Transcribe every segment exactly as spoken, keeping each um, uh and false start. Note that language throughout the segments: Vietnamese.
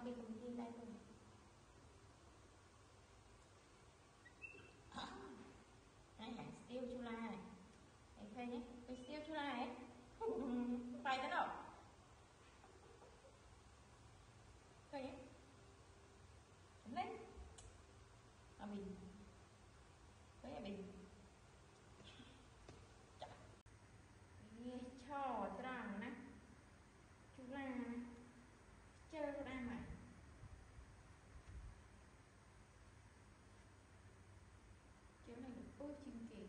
bị cùng chi đây thôi. Hãy hãy tiêu chu la này. Hãy phê nhé. Tôi tiêu chu la này. Phải thế nào? Phê nhé. Chấm lên. À bình. Phê à bình. Cho tròn nè. Chu la nè. Chơi ra mày. Chiếu này được ôi chim kì.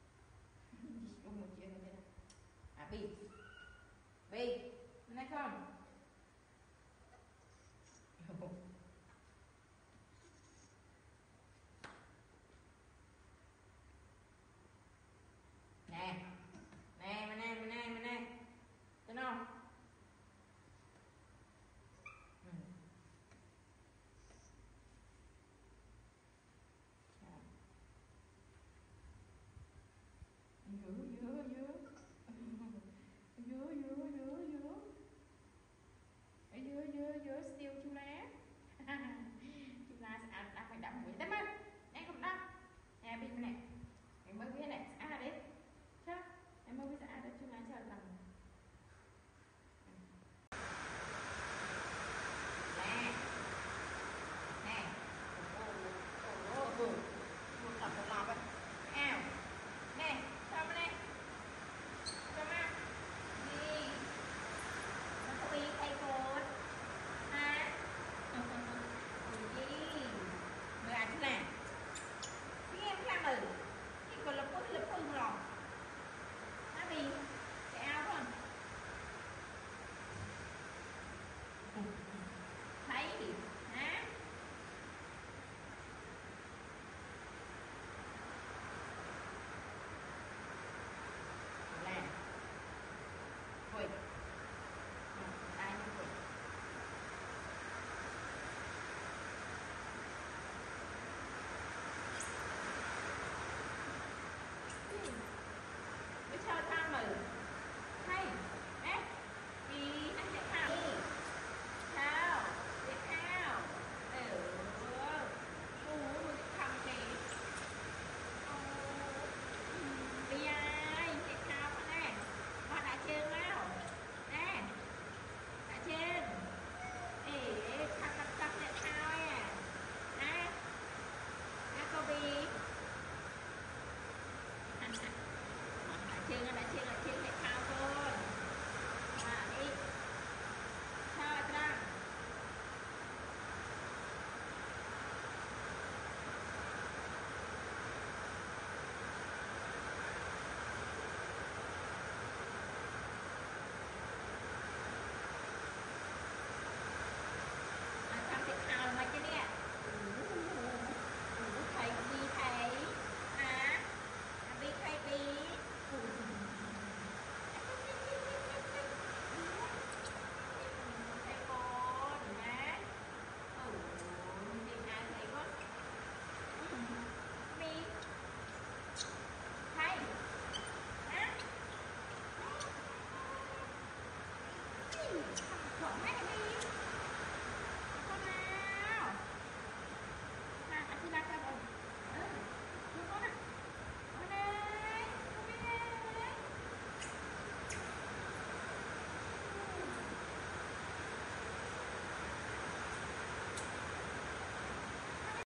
Không một chuyện này thế nào. À bì. Bì. Này không?